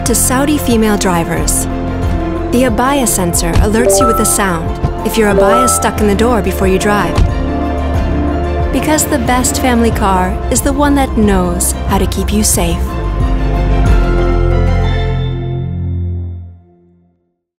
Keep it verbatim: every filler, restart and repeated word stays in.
to Saudi female drivers. The Abaya Sensor alerts you with a sound if your abaya is stuck in the door before you drive. Because the best family car is the one that knows how to keep you safe.